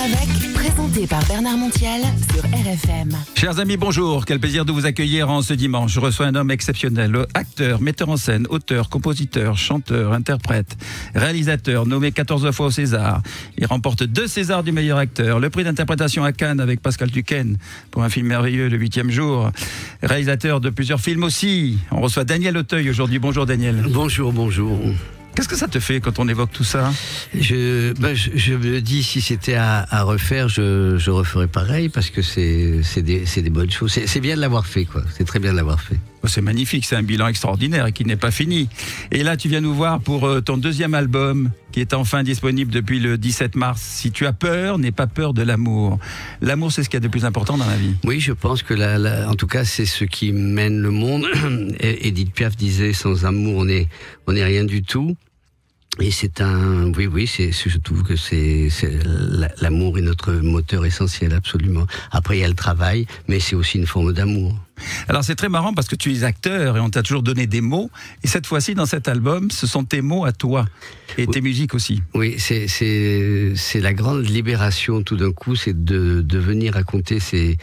avec, présenté par Bernard Montiel sur RFM. Chers amis, bonjour. Quel plaisir de vous accueillir en ce dimanche. Je reçois un homme exceptionnel, acteur, metteur en scène, auteur, compositeur, chanteur, interprète, réalisateur, nommé 14 fois au César. Il remporte 2 Césars du meilleur acteur, le prix d'interprétation à Cannes avec Pascal Tucken pour un film merveilleux, Le 8e jour. Réalisateur de plusieurs films aussi. On reçoit Daniel Auteuil aujourd'hui. Bonjour Daniel. Bonjour, bonjour. Qu'est-ce que ça te fait quand on évoque tout ça ? Je me dis, si c'était à refaire, je referais pareil, parce que c'est des bonnes choses. C'est bien de l'avoir fait, quoi. C'est très bien de l'avoir fait. C'est magnifique, c'est un bilan extraordinaire et qui n'est pas fini. Et là, tu viens nous voir pour ton 2e album, qui est enfin disponible depuis le 17 mars. Si tu as peur, n'aie pas peur de l'amour. L'amour, c'est ce qu'il y a de plus important dans la vie. Oui, je pense que en tout cas, c'est ce qui mène le monde. Edith Piaf disait, sans amour, on n'est rien du tout. Et je trouve que l'amour est notre moteur essentiel, absolument. Après, il y a le travail, mais c'est aussi une forme d'amour. Alors c'est très marrant parce que tu es acteur et on t'a toujours donné des mots. Et cette fois-ci, dans cet album, ce sont tes mots à toi et tes musiques aussi. Oui, c'est la grande libération tout d'un coup, c'est de venir raconter ses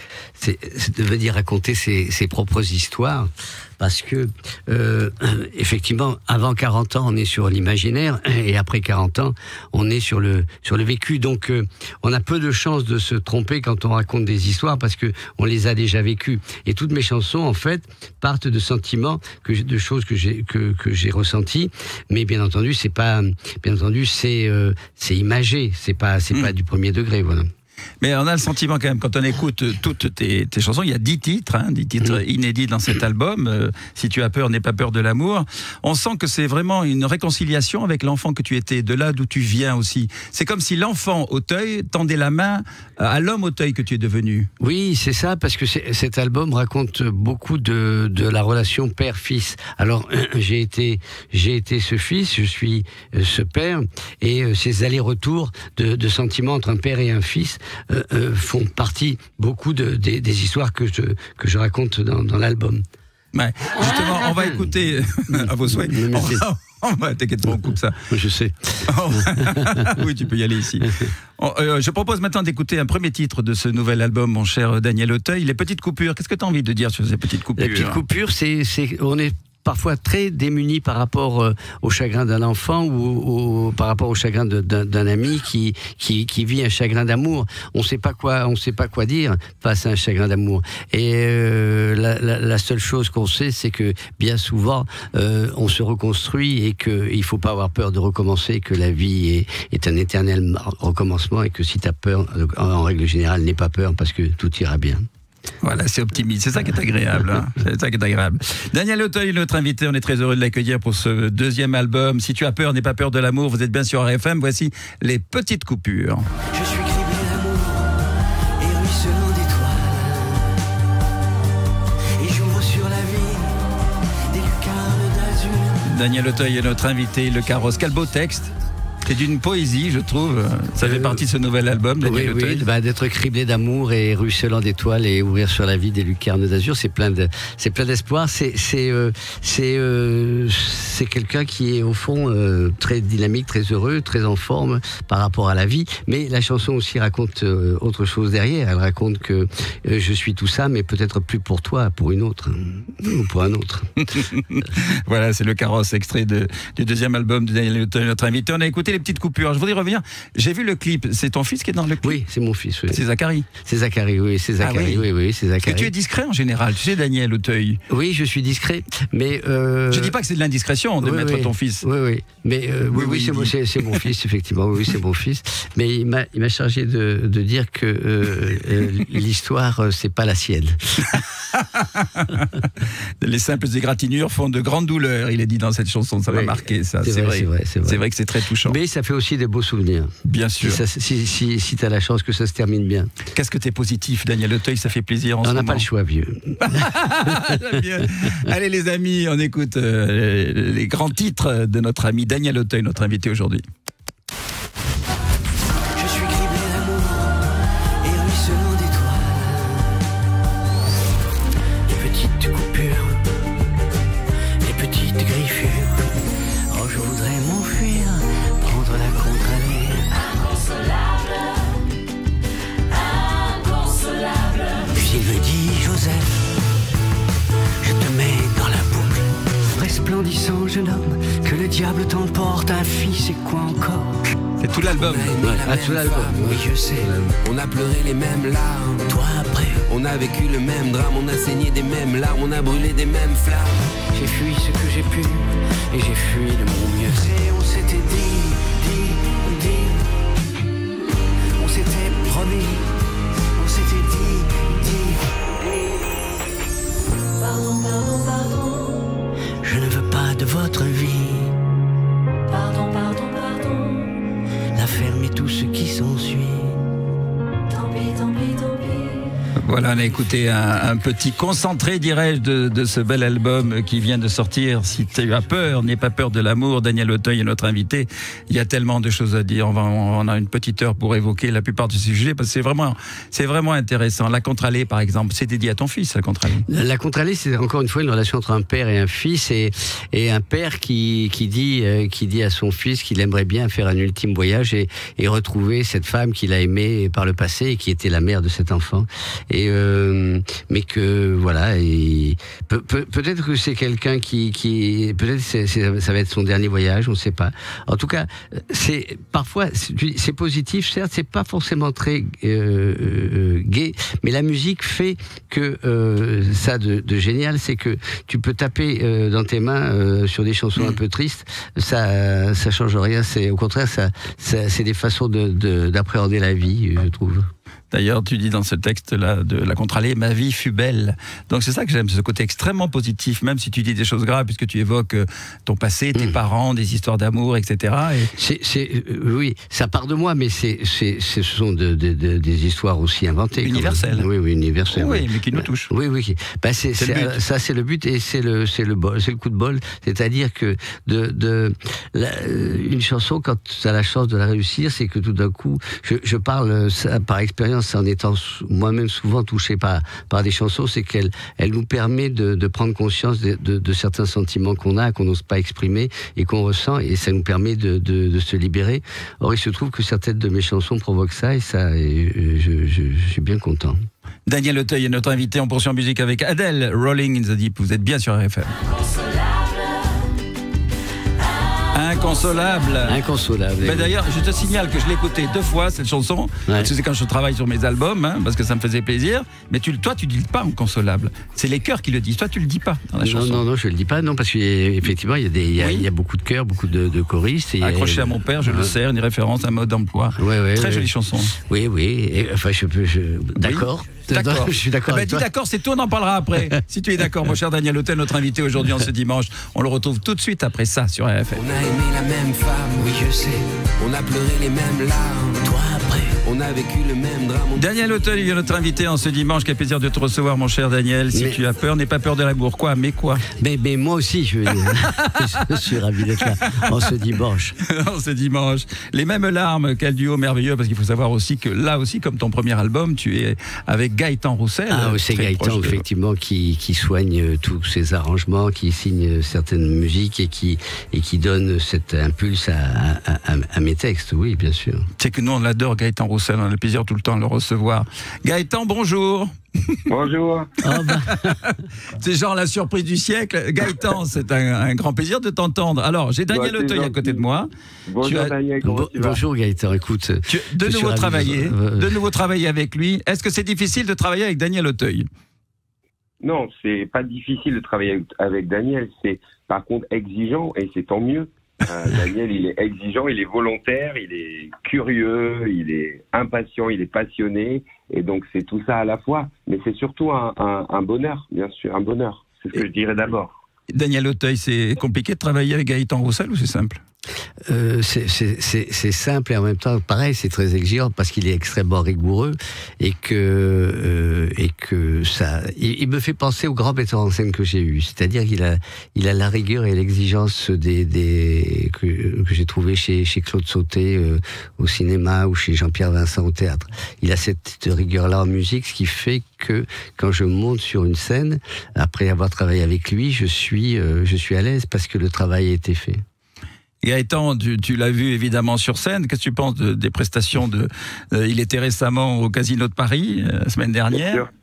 propres histoires. Parce que, effectivement, avant 40 ans, on est sur l'imaginaire, et après 40 ans, on est sur le vécu. Donc, on a peu de chances de se tromper quand on raconte des histoires, parce que on les a déjà vécues. Et toutes mes chansons, en fait, partent de sentiments, de choses que j'ai ressenties. Mais bien entendu, c'est imagé. C'est pas du premier degré, voilà. Mais on a le sentiment quand même, quand on écoute toutes tes chansons, il y a 10 titres, 10 titres inédits dans cet album. Si tu as peur, n'aie pas peur de l'amour. On sent que c'est vraiment une réconciliation avec l'enfant que tu étais, de là d'où tu viens aussi. C'est comme si l'enfant Auteuil tendait la main à l'homme Auteuil que tu es devenu. Oui, c'est ça, parce que cet album raconte beaucoup de la relation père-fils. Alors, j'ai été ce fils, je suis ce père, et ces allers-retours de sentiments entre un père et un fils font partie beaucoup des histoires que je raconte dans l'album. Ouais, justement, on va écouter à vos souhaits. T'inquiète pas, on coupe ça. Je sais. Oui, tu peux y aller ici. Je propose maintenant d'écouter un premier titre de ce nouvel album, mon cher Daniel Auteuil, Les Petites Coupures. Qu'est-ce que tu as envie de dire sur ces petites coupures ? Les petites coupures, on est parfois très démunis par rapport au chagrin d'un enfant ou par rapport au chagrin d'un ami qui vit un chagrin d'amour. On ne sait pas quoi dire face à un chagrin d'amour. Et la seule chose qu'on sait, c'est que bien souvent, on se reconstruit et qu'il ne faut pas avoir peur de recommencer, que la vie est un éternel recommencement et que si tu as peur, en règle générale, n'aie pas peur parce que tout ira bien. Voilà, c'est optimiste, c'est ça qui est agréable. C'est ça qui est agréable. Daniel Auteuil, notre invité, on est très heureux de l'accueillir pour ce 2e album. Si tu as peur, n'aie pas peur de l'amour. Vous êtes bien sur RFM. Voici Les Petites Coupures. Je suis criblé d'amour et ruisselant d'étoiles, et j'ouvre sur la vie des lucarnes d'azur. Daniel Auteuil est notre invité, le carrosse. Quel beau texte. C'est d'une poésie, je trouve. Ça fait partie de ce nouvel album, Daniel Auteuil. Oui, d'être criblé d'amour et ruisselant d'étoiles et ouvrir sur la vie des lucarnes d'azur, c'est plein d'espoir. C'est quelqu'un qui est au fond très dynamique, très heureux, très en forme par rapport à la vie. Mais la chanson aussi raconte autre chose derrière. Elle raconte que je suis tout ça, mais peut-être plus pour toi, pour une autre, ou pour un autre. Voilà, c'est le carrosse, extrait du 2e album de Daniel Auteuil, notre invité. On a écouté Les Petites Coupures. Je voudrais revenir. J'ai vu le clip. C'est ton fils qui est dans le clip ? Oui, c'est mon fils. Oui. C'est Zachary. C'est Zachary, oui. C'est Zachary. Oui, c'est Zachary. Parce que tu es discret en général. Tu sais, Daniel Auteuil. Oui, je suis discret. Mais je dis pas que c'est de l'indiscrétion de mettre ton fils. Oui. Mais c'est mon fils, effectivement. Oui, c'est mon fils. Mais il m'a chargé de dire que l'histoire, c'est pas la sienne. Les simples égratignures font de grandes douleurs. Il est dit dans cette chanson. Ça m'a marqué. Ça, c'est vrai. C'est vrai que c'est très touchant. Mais ça fait aussi des beaux souvenirs. Bien sûr. Si tu as la chance que ça se termine bien. Qu'est-ce que tu es positif, Daniel Auteuil, ça fait plaisir en ce moment. On n'a pas le choix, vieux. Allez les amis, on écoute les grands titres de notre ami Daniel Auteuil, notre invité aujourd'hui. Je suis criblé d'amour et ruisselant d'étoiles, les petites coupures, les petites griffures. Oh, je voudrais m'enfuir, prendre la contre-allée. Inconsolable. jeune homme, que le diable t'emporte, un fils et quoi encore? C'est tout l'album. Tout l'album. Oui, je sais. On a pleuré les mêmes larmes. Toi après, On a vécu le même drame. On a saigné des mêmes larmes. On a brûlé des mêmes flammes. j'ai fui ce que j'ai pu et j'ai fui de mon mieux. Et on s'était dit, on s'était promis, on s'était dit. Pardon, pardon, pardon. Je ne veux pas de votre vie, Pardon, pardon, pardon. la ferme et tout ce qui s'ensuit. Tant pis, tant pis, tant pis. Voilà, on a écouté un petit concentré, dirais-je, de ce bel album qui vient de sortir. Si tu as peur, n'aie pas peur de l'amour. Daniel Auteuil est notre invité. Il y a tellement de choses à dire. On a une petite heure pour évoquer la plupart de ces sujets parce que c'est vraiment intéressant. La contre-allée, par exemple, c'est dédié à ton fils, la contre-allée. La contre-allée, c'est encore une fois une relation entre un père et un fils, et un père qui dit à son fils qu'il aimerait bien faire un ultime voyage et retrouver cette femme qu'il a aimée par le passé et qui était la mère de cet enfant. Mais que voilà, et peut-être que c'est quelqu'un qui peut-être ça va être son dernier voyage, on ne sait pas. En tout cas, c'est parfois c'est positif, certes, c'est pas forcément très gai, mais la musique fait que ça de génial, c'est que tu peux taper dans tes mains sur des chansons un peu tristes, ça change rien. C'est au contraire, c'est des façons d'appréhender la vie, je trouve. D'ailleurs, tu dis dans ce texte-là de la contre-allée, ma vie fut belle. Donc c'est ça que j'aime, ce côté extrêmement positif, même si tu dis des choses graves, puisque tu évoques ton passé, tes parents, des histoires d'amour, etc. Oui, ça part de moi, mais ce sont des histoires aussi inventées. Universelles. Oui, universelles. Oui, mais qui nous touchent. Oui. Ben, ça, c'est le but et c'est le coup de bol. C'est-à-dire que une chanson, quand tu as la chance de la réussir, c'est que tout d'un coup, je parle ça, par expérience, en étant moi-même souvent touché par des chansons, c'est qu'elle nous permet de prendre conscience de certains sentiments qu'on n'ose pas exprimer et qu'on ressent, et ça nous permet de se libérer. Or, il se trouve que certaines de mes chansons provoquent ça, et je suis bien content. Daniel Auteuil est notre invité. On poursuit en musique avec Adele, Rolling in the Deep. Vous êtes bien sur RFM. Inconsolable. Mais d'ailleurs, je te signale que je l'ai écouté 2 fois, cette chanson. Ouais. Parce que c'est quand je travaille sur mes albums, parce que ça me faisait plaisir. Mais toi, tu dis pas inconsolable. C'est les chœurs qui le disent. Toi, tu le dis pas dans la chanson. Non, je le dis pas. Non, parce qu'effectivement, il y a beaucoup de chœurs, beaucoup de choristes. Accroché à mon père, je le sers, une référence à un mode d'emploi. Très jolie chanson. Oui. Et, enfin, d'accord. D'accord. Je suis d'accord. Dis d'accord, c'est tout, on en parlera après. Si tu es d'accord, mon cher Daniel Auteuil, notre invité aujourd'hui en ce dimanche, on le retrouve tout de suite après ça sur RFM. On a aimé la même femme. Oui, je sais. On a pleuré les mêmes larmes. Toi après, On a vécu le même drame. Daniel Auteuil est notre invité en ce dimanche. Quel plaisir de te recevoir, mon cher Daniel. Si tu as peur, n'aie pas peur de l'amour. Quoi? Mais quoi? Mais moi aussi, je suis ravi d'être là en ce dimanche. En ce dimanche. Les mêmes larmes, quel duo merveilleux, parce qu'il faut savoir aussi que là aussi, comme ton premier album, tu es avec Gaëtan Roussel. Ah oui, c'est Gaëtan, effectivement, qui soigne tous ces arrangements, qui signe certaines musiques et qui donne cet impulse à mes textes, oui, bien sûr. C'est que nous, on l'adore, Gaëtan Roussel, on a le plaisir tout le temps de le recevoir. Gaëtan, bonjour. Bonjour. C'est genre la surprise du siècle. Gaëtan, c'est un grand plaisir de t'entendre. Alors, j'ai Daniel Auteuil à côté de moi. Bonjour Daniel, comment tu vas? Bonjour Gaëtan, écoute. De nouveau travailler avec lui. Est-ce que c'est difficile de travailler avec Daniel Auteuil? Non, c'est pas difficile de travailler avec Daniel, c'est par contre exigeant et c'est tant mieux. Daniel, il est exigeant, il est volontaire, il est curieux, il est impatient, il est passionné, et donc c'est tout ça à la fois. Mais c'est surtout un bonheur, bien sûr, un bonheur. C'est ce que je dirais d'abord. Daniel Auteuil, c'est compliqué de travailler avec Gaëtan Roussel ou c'est simple? C'est simple et en même temps pareil, c'est très exigeant parce qu'il est extrêmement rigoureux et que ça il me fait penser au grand metteur en scène que j'ai eu, c'est-à-dire il a la rigueur et l'exigence que j'ai trouvé chez Claude Sauté au cinéma ou chez Jean-Pierre Vincent au théâtre. Il a cette rigueur-là en musique, ce qui fait que quand je monte sur une scène, après avoir travaillé avec lui, je suis à l'aise parce que le travail a été fait. Gaëtan, tu l'as vu évidemment sur scène. Qu'est-ce que tu penses des prestations il était récemment au Casino de Paris, la semaine dernière.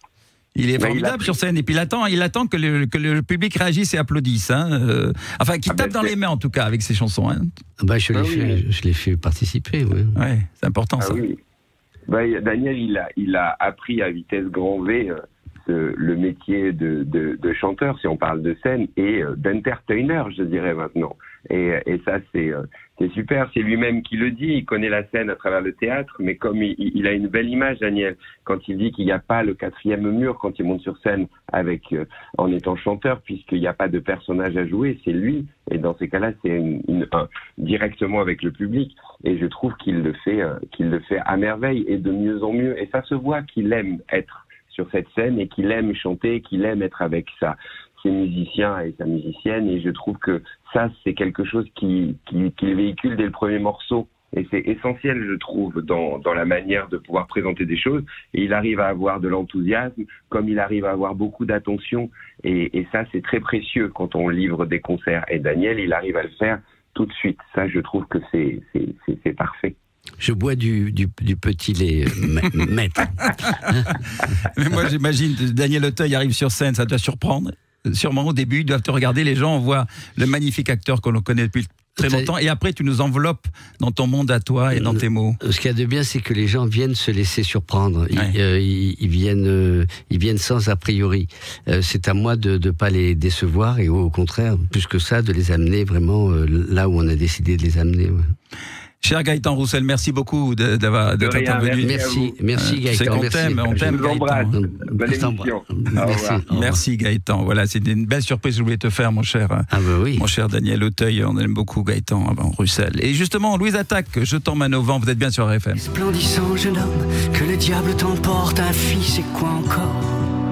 Il est Mais formidable sur scène et puis il attend que le public réagisse et applaudisse. Hein. Enfin, qu'il tape dans les mains en tout cas avec ses chansons. Hein. Je l'ai fait participer. Oui. Ouais, c'est important ça. Oui. Daniel, il a appris à vitesse grand V le métier de chanteur, si on parle de scène, et d'entertainer, je dirais maintenant. Et ça, c'est super. C'est lui-même qui le dit. Il connaît la scène à travers le théâtre, mais comme il a une belle image, Daniel, quand il dit qu'il n'y a pas le 4e mur quand il monte sur scène en étant chanteur, puisqu'il n'y a pas de personnage à jouer, c'est lui. Et dans ces cas-là, c'est directement avec le public. Et je trouve qu'il le fait à merveille et de mieux en mieux. Et ça se voit qu'il aime être sur cette scène et qu'il aime chanter, qu'il aime être avec ses musiciens et sa musicienne. Et je trouve que ça, c'est quelque chose qu'il véhicule dès le premier morceau. Et c'est essentiel, je trouve, dans la manière de pouvoir présenter des choses. Et il arrive à avoir de l'enthousiasme, comme il arrive à avoir beaucoup d'attention. Et ça, c'est très précieux quand on livre des concerts. Et Daniel, il arrive à le faire tout de suite. Ça, je trouve que c'est parfait. Je bois du petit lait, maître. Mais moi, j'imagine, Daniel Auteuil arrive sur scène, ça doit surprendre. Sûrement au début, ils doivent te regarder, les gens, on voit le magnifique acteur que l'on connaît depuis très longtemps, et après tu nous enveloppes dans ton monde à toi et dans tes mots. Ce qu'il y a de bien, c'est que les gens viennent se laisser surprendre. Ils viennent sans a priori. C'est à moi de ne pas les décevoir, et au contraire, plus que ça, de les amener vraiment là où on a décidé de les amener. Ouais. Cher Gaëtan Roussel, merci beaucoup d'être intervenu. Merci Gaëtan. C'est qu'on t'aime, on t'aime Gaëtan. Bonne émission. Merci Gaëtan. Voilà, c'était une belle surprise que je voulais te faire, mon cher. Mon cher Daniel Auteuil, on aime beaucoup Gaëtan Roussel. Et justement, Louise Attaque, Je t'emmène au vent, vous êtes bien sur RFM. Splendissant jeune homme, que le diable t'emporte, un fils et quoi encore?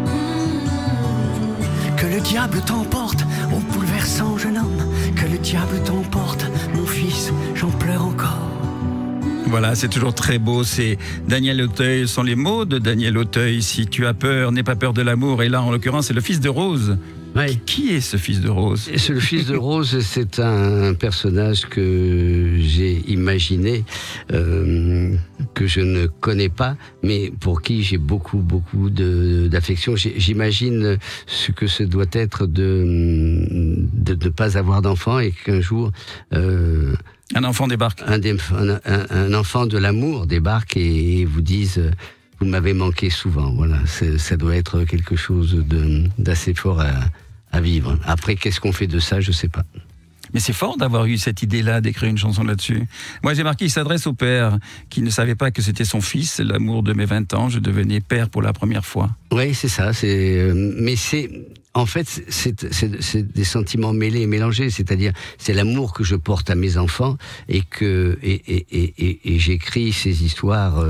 Que le diable t'emporte, au bouleversant jeune homme, que le diable t'emporte, mon fils, j'en pleure encore. Voilà, c'est toujours très beau, c'est Daniel Auteuil, ce sont les mots de Daniel Auteuil. Si tu as peur, n'aie pas peur de l'amour. Et là, en l'occurrence, c'est le fils de Rose. Oui. Qui est ce fils de Rose? Le fils de Rose, c'est un personnage que j'ai imaginé, que je ne connais pas, mais pour qui j'ai beaucoup d'affection. J'imagine ce que ce doit être de ne pas avoir d'enfant, et qu'un jour... un enfant débarque. Un enfant de l'amour débarque et vous dise... Vous m'avez manqué souvent, voilà. Ça doit être quelque chose d'assez fort à vivre. Après, qu'est-ce qu'on fait de ça, je sais pas. Mais c'est fort d'avoir eu cette idée-là, d'écrire une chanson là-dessus. Moi, j'ai marqué, il s'adresse au père qui ne savait pas que c'était son fils. L'amour de mes 20 ans, je devenais père pour la première fois. Oui, c'est ça. Mais en fait, c'est des sentiments mêlés et mélangés. C'est-à-dire, c'est l'amour que je porte à mes enfants, et j'écris ces histoires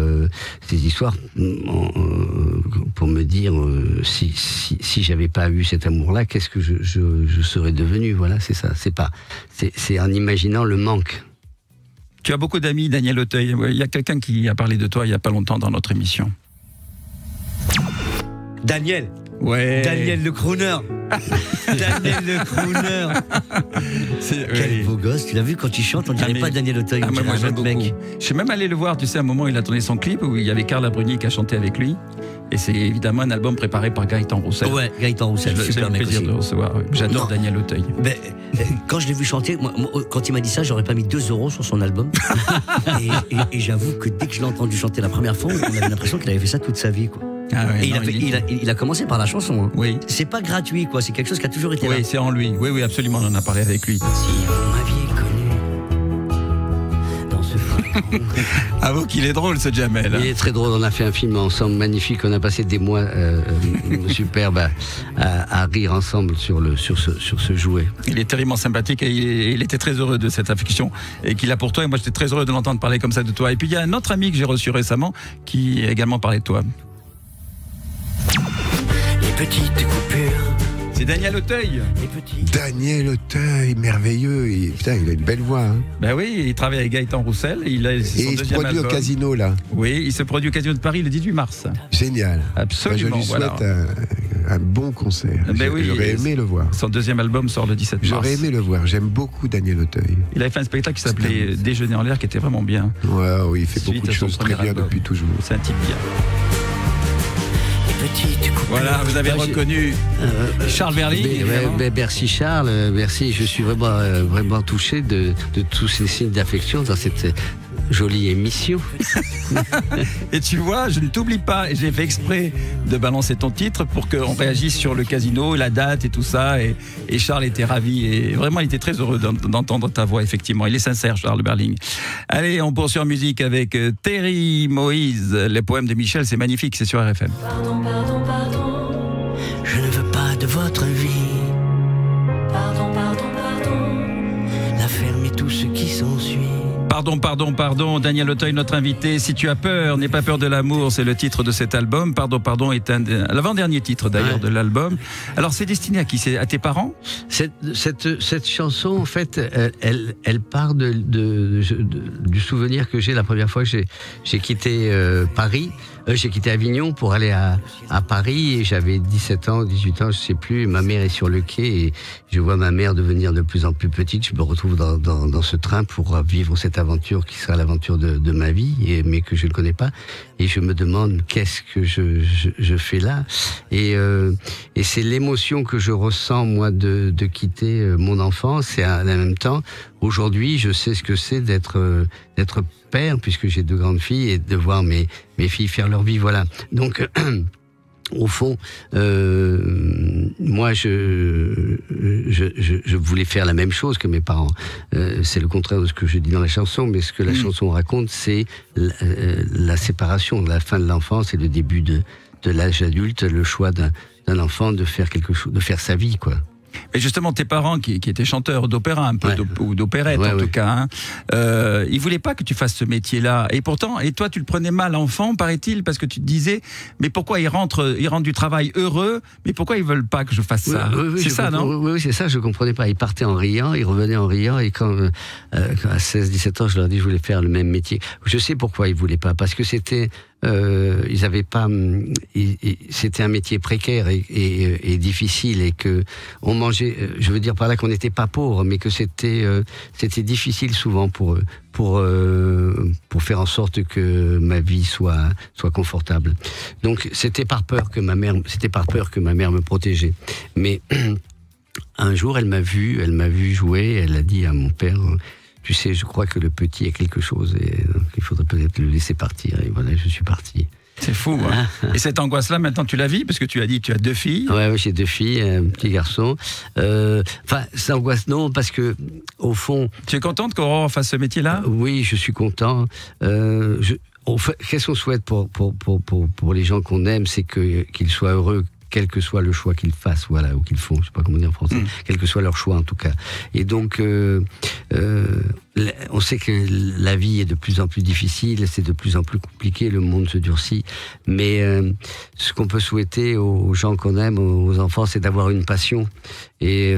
pour me dire si j'avais pas eu cet amour-là, qu'est-ce que je serais devenu. Voilà, c'est ça. C'est en imaginant le manque. Tu as beaucoup d'amis, Daniel Auteuil. Il y a quelqu'un qui a parlé de toi il y a pas longtemps dans notre émission. Daniel. Ouais. Daniel le crooner. Daniel le crooner. Quel beau gosse, tu l'as vu quand il chante, on dirait pas Daniel Auteuil. Moi j'aime beaucoup. Je suis même allé le voir, tu sais, à un moment il a tourné son clip où il y avait Carla Bruni qui a chanté avec lui. Et c'est évidemment un album préparé par Gaëtan Roussel. Ouais, Gaëtan Roussel, super mec aussi. J'ai le plaisir de recevoir. J'adore Daniel Auteuil. Ben, quand je l'ai vu chanter, moi, quand il m'a dit ça, j'aurais pas mis 2 € sur son album. et j'avoue que dès que je l'ai entendu chanter la première fois, on avait l'impression qu'il avait fait ça toute sa vie, quoi. Ah ouais, et il a commencé par la chanson. Hein. Oui. C'est pas gratuit, quoi. C'est quelque chose qui a toujours été là. Oui, c'est en lui. Oui, absolument. On en a parlé avec lui. Si vous m'aviez connu dans ce fond. Avoue qu'il est drôle, ce Jamel. Il est très drôle. On a fait un film ensemble magnifique. On a passé des mois superbes à rire ensemble sur ce jouet. Il est terriblement sympathique et il était très heureux de cette affection et qu'il a pour toi. Et moi, j'étais très heureux de l'entendre parler comme ça de toi. Et puis, il y a un autre ami que j'ai reçu récemment qui a également parlé de toi. Les petites coupures. C'est Daniel Auteuil. Daniel Auteuil, merveilleux. Putain, il a une belle voix. Hein. Ben oui, il travaille avec Gaëtan Roussel. Et il se produit au casino, là. Oui, il se produit au casino de Paris le 18 mars. Génial. Absolument. Je lui souhaite un bon concert. Ben J'aurais aimé le voir. Son deuxième album sort le 17 mars. J'aurais aimé le voir. J'aime beaucoup Daniel Auteuil. Il avait fait un spectacle qui s'appelait Déjeuner en l'air, qui était vraiment bien. Ouais, oui, il fait beaucoup de choses très bien depuis toujours. C'est un type bien. petite coupure. Voilà, vous avez reconnu Charles Berling. Merci Charles, merci. Je suis vraiment touché de tous ces signes d'affection dans cette jolie émission. Et tu vois, je ne t'oublie pas. J'ai fait exprès de balancer ton titre pour qu'on réagisse sur le casino, la date et tout ça. Et Charles était ravi. Et vraiment, il était très heureux d'entendre ta voix, effectivement. Il est sincère, Charles Berling. Allez, on poursuit en musique avec Terry Moïse. Les poèmes de Michel, c'est magnifique, c'est sur RFM. Pardon, pardon, pardon. Je ne veux pas de votre vie. Pardon, pardon, pardon. La ferme et tout ce qui s'ensuit. Pardon, Daniel Auteuil, notre invité. Si tu as peur, n'aie pas peur de l'amour, c'est le titre de cet album. Pardon est l'avant-dernier titre d'ailleurs de l'album. Alors c'est destiné à qui? C'est à tes parents? Cette chanson, en fait, elle part du souvenir que j'ai la première fois que j'ai quitté Paris. J'ai quitté Avignon pour aller à Paris et j'avais 17 ans, 18 ans, je sais plus. Ma mère est sur le quai et je vois ma mère devenir de plus en plus petite. Je me retrouve dans ce train pour vivre cette aventure qui sera l'aventure de ma vie, mais que je ne connais pas. Et je me demande qu'est-ce que je fais là. Et c'est l'émotion que je ressens, moi, de quitter mon enfance. Et en même temps, aujourd'hui, je sais ce que c'est d'être père, puisque j'ai 2 grandes filles, et de voir mes filles faire leur vie, voilà. Donc, au fond, moi, je voulais faire la même chose que mes parents. C'est le contraire de ce que je dis dans la chanson, mais ce que la chanson raconte, c'est la séparation, la fin de l'enfance et le début de l'âge adulte, le choix d'un enfant de faire quelque chose, de faire sa vie, quoi. Et justement, tes parents qui étaient chanteurs d'opéra, un peu, ou d'opérette en tout cas, ils voulaient pas que tu fasses ce métier-là. Et pourtant, et toi, tu le prenais mal enfant, paraît-il, parce que tu te disais, mais pourquoi ils rentrent du travail heureux, mais pourquoi ils veulent pas que je fasse ça? C'est ça, non? Oui, c'est ça, je comprenais pas. Ils partaient en riant, ils revenaient en riant, et quand à 16-17 ans, je leur ai dit que je voulais faire le même métier. Je sais pourquoi ils voulaient pas, parce que c'était... ils avaient pas. C'était un métier précaire et difficile, et que on mangeait. Je veux dire par là qu'on n'était pas pauvre, mais que c'était difficile souvent pour eux, pour faire en sorte que ma vie soit confortable. Donc c'était par peur que ma mère me protégeait. Mais un jour, elle m'a vu jouer. Elle a dit à mon père: tu sais, je crois que le petit a quelque chose et il faudrait peut-être le laisser partir. Et voilà, je suis parti. C'est fou. Hein. Et cette angoisse-là, maintenant, tu la vis? Parce que tu as dit que tu as 2 filles. Ouais, j'ai 2 filles, un petit garçon. Enfin, cette angoisse, non, parce que, au fond... Tu es contente qu'Aurore fasse ce métier-là? Oui, je suis content. Qu'est-ce qu'on souhaite pour les gens qu'on aime, c'est qu'ils soient heureux, quel que soit le choix qu'ils fassent, voilà, ou qu'ils font, je sais pas comment dire en français, quel que soit leur choix en tout cas. Et donc, on sait que la vie est de plus en plus difficile, c'est de plus en plus compliqué, le monde se durcit, mais ce qu'on peut souhaiter aux gens qu'on aime, aux enfants, c'est d'avoir une passion, et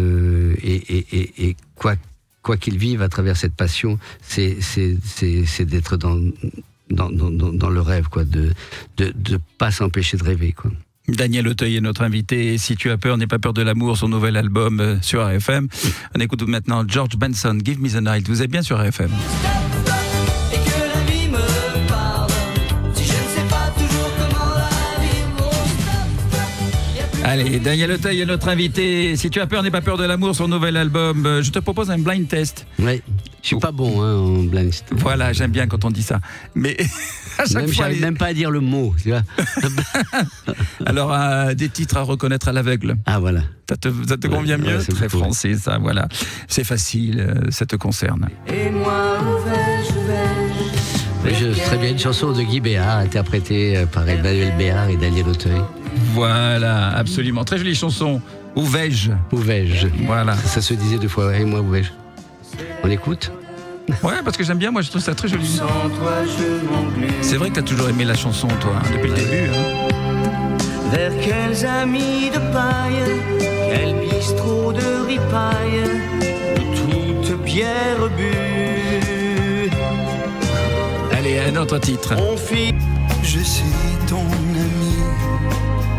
quoi qu'ils vivent à travers cette passion, c'est d'être dans le rêve, quoi, de pas s'empêcher de rêver, quoi. Daniel Auteuil est notre invité. Et si tu as peur, n'aie pas peur de l'amour, son nouvel album sur RFM. On écoute maintenant George Benson, Give Me the Night. Vous êtes bien sur RFM. Et que la vie me parle, si je ne sais pas toujours comment la vivre. Allez, Daniel Auteuil est notre invité. Si tu as peur, n'aie pas peur de l'amour, son nouvel album. Je te propose un blind test. Oui, je suis pas bon en blind test. Voilà, j'aime bien quand on dit ça. Mais à chaque fois, j'arrive même pas à dire le mot, tu vois. Alors, des titres à reconnaître à l'aveugle. Ah voilà. Ça te convient mieux? C'est très français, ça, voilà. C'est facile, ça te concerne. Et moi, où vais-je? Très bien, une chanson de Guy Béard, interprétée par Emmanuel Béard et Daniel Auteuil. Voilà, absolument. Très jolie chanson. Où vais-je? Où vais-je? Voilà. Ça se disait 2 fois. Et moi, où vais-je? On écoute? Ouais, parce que j'aime bien, moi je trouve ça très joli. Sans toi, je m'ennuie. C'est vrai que t'as toujours aimé la chanson, toi, depuis le début. Hein. Vers quels amis de paille, quel bistrot de ripaille, où toute bière bue. Allez, un autre titre. On fit. Je suis ton ami.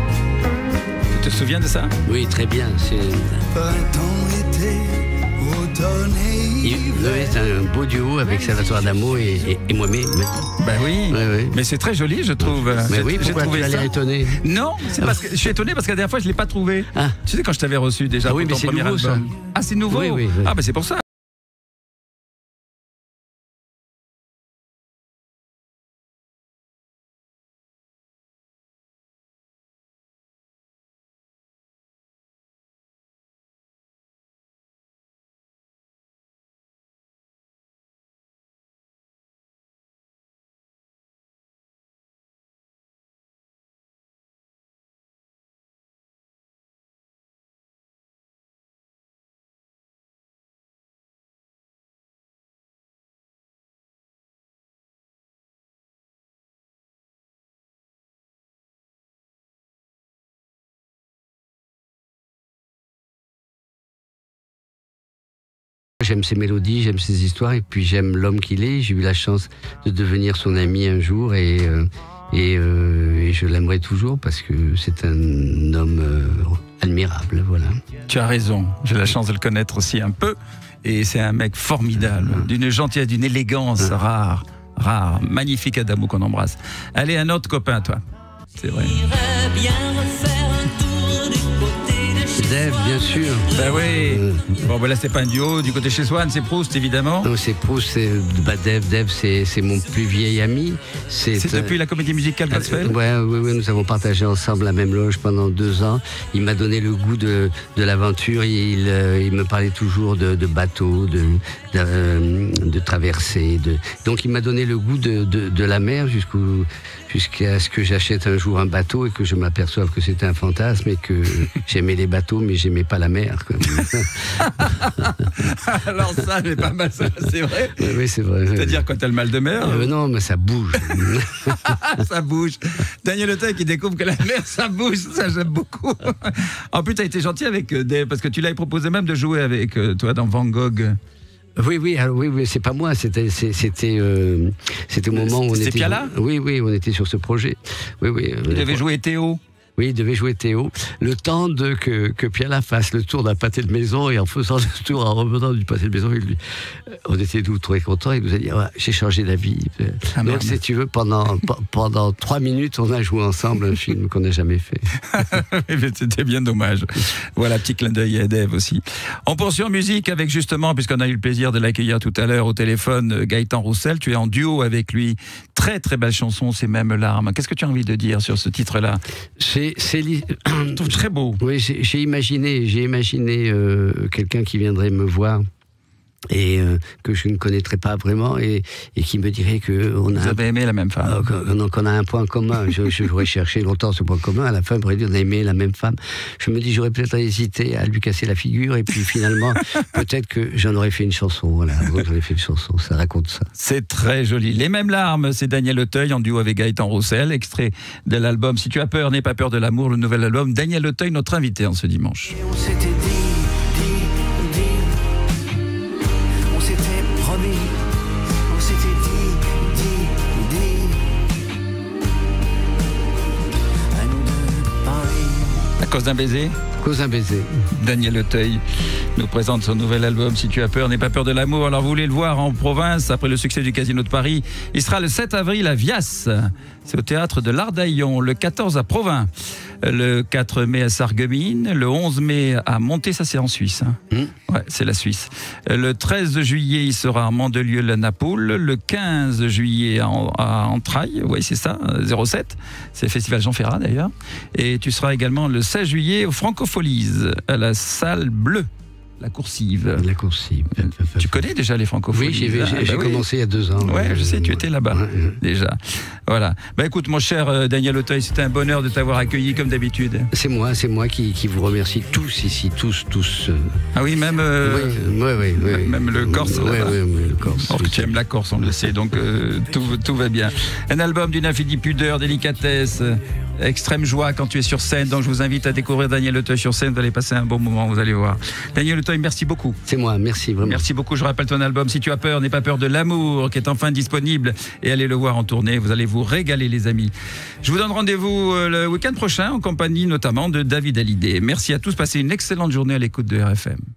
Tu te souviens de ça? Oui, très bien. C'est Printemps, été, C'est un beau duo avec Salvatore Adamo et moi-même. Ben oui, Ouais. mais c'est très joli, je trouve. Mais oui, J'ai pourquoi tu trouvé as l'air ça. étonné? Non, c'est parce que je suis étonné parce que la dernière fois je l'ai pas trouvé. Ah. Tu sais quand je t'avais reçu déjà Ah oui, pour mais ton c'est premier nouveau, album. ça. Ah c'est nouveau. Oui. Ah ben c'est pour ça. J'aime ses mélodies, j'aime ses histoires et puis j'aime l'homme qu'il est. J'ai eu la chance de devenir son ami un jour et je l'aimerai toujours parce que c'est un homme admirable. Voilà. Tu as raison, j'ai la chance de le connaître aussi un peu et c'est un mec formidable, d'une gentillesse, d'une élégance rare, magnifique Adamo qu'on embrasse. Allez, un autre copain toi, c'est vrai. Dave, bien sûr. Ben oui. Bon, ben là, c'est pas un duo. Du côté chez Swann, c'est Proust, évidemment. Non, c'est Proust, Dave, c'est mon plus vieil ami. C'est depuis la comédie musicale Gospel. Oui, nous avons partagé ensemble la même loge pendant 2 ans. Il m'a donné le goût de l'aventure. Il me parlait toujours de bateaux, de traversées. Donc, il m'a donné le goût de la mer jusqu'à ce que j'achète un jour un bateau et que je m'aperçoive que c'était un fantasme et que j'aimais les bateaux mais j'aimais pas la mer. Alors ça, c'est pas mal, ça, c'est vrai. Oui, c'est vrai. C'est-à-dire quand t'as le mal de mer Non, mais ça bouge. Ça bouge. Daniel Auteuil qui découvre que la mer, ça bouge, ça j'aime beaucoup. En plus, t'as été gentil avec Dave parce que tu l'avais proposé même de jouer avec toi dans Van Gogh. Oui, c'est pas moi, c'était au moment où on était... C'est Piala ? Oui, on était sur ce projet. Oui. Il devait jouer Théo. Oui, il devait jouer Théo. Le temps que Piala fasse le tour d'un pâté de maison et en faisant le tour, en revenant du pâté de maison, on était tous très contents. Il nous a dit j'ai changé d'avis. Ah, donc, si tu veux, pendant 3 minutes, on a joué ensemble un film qu'on n'a jamais fait. C'était bien dommage. Voilà, petit clin d'œil à Dave aussi. On poursuit en musique avec justement, puisqu'on a eu le plaisir de l'accueillir tout à l'heure au téléphone, Gaëtan Roussel. Tu es en duo avec lui. Très très belle chanson, C'est même larmes. Qu'est-ce que tu as envie de dire sur ce titre-là ? Je trouve très beau. Oui, j'ai imaginé quelqu'un qui viendrait me voir et que je ne connaîtrais pas vraiment et qui me dirait que vous avez aimé la même femme. Qu'on a un point commun. J'aurais cherché longtemps ce point commun. À la fin, il m'aurait dit on a aimé la même femme. Je me dis j'aurais peut-être hésité à lui casser la figure et puis finalement peut-être que j'en aurais fait une chanson. Voilà, j'aurais fait une chanson. Ça raconte ça. C'est très joli. Les mêmes larmes, c'est Daniel Auteuil en duo avec Gaëtan Roussel, extrait de l'album Si tu as peur, n'aie pas peur de l'amour, le nouvel album. Daniel Auteuil, notre invité en ce dimanche. Et on s'était dit, on s'était promis, on s'était dit, à nous deux parler. À cause d'un baiser ? Cause un baiser. Daniel Auteuil nous présente son nouvel album Si tu as peur, n'aie pas peur de l'amour. Alors vous voulez le voir en province après le succès du Casino de Paris. Il sera le 7 avril à Vias. C'est au théâtre de l'Ardaillon. Le 14 à Provins. Le 4 mai à Sarreguemines. Le 11 mai à Monté, ça c'est en Suisse. Ouais, c'est la Suisse. Le 13 juillet, il sera à Mandelieu-la-Napoule. Le 15 juillet à Entrailles. Oui, c'est ça, 07. C'est le festival Jean Ferrat d'ailleurs. Et tu seras également le 16 juillet au Francofolies, à la salle bleue. La Coursive. La Coursive. Tu connais déjà les Francophonies? Oui, j'ai commencé il y a 2 ans. Ouais, je sais, tu étais là-bas déjà. Voilà. Bah écoute, mon cher Daniel Auteuil, c'était un bonheur de t'avoir accueilli comme d'habitude. C'est moi qui vous remercie tous ici, tous. Ah oui, même. Oui. Même le Corse. Oui, le Corse. Oh, tu aimes la Corse, on le sait, donc tout va bien. Un album d'une infinie pudeur, délicatesse. Extrême joie quand tu es sur scène, donc je vous invite à découvrir Daniel Auteuil sur scène, vous allez passer un bon moment, vous allez voir. Daniel Auteuil, merci beaucoup. C'est moi, merci vraiment. Merci beaucoup, je rappelle ton album Si tu as peur, n'aie pas peur de l'amour, qui est enfin disponible, et allez le voir en tournée, vous allez vous régaler les amis. Je vous donne rendez-vous le week-end prochain en compagnie notamment de David Hallyday. Merci à tous, passez une excellente journée à l'écoute de RFM.